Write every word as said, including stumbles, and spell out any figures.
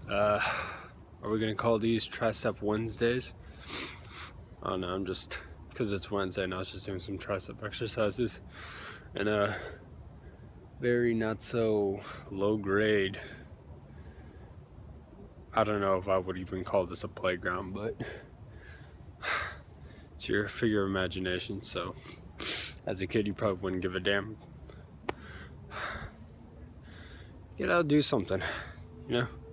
Uh, are we gonna call these tricep Wednesdays? Oh no, I'm just, because it's Wednesday and I was just doing some tricep exercises in a very not so low grade. I don't know if I would even call this a playground, but it's your figure of imagination, so as a kid you probably wouldn't give a damn. Get out, do something, you know?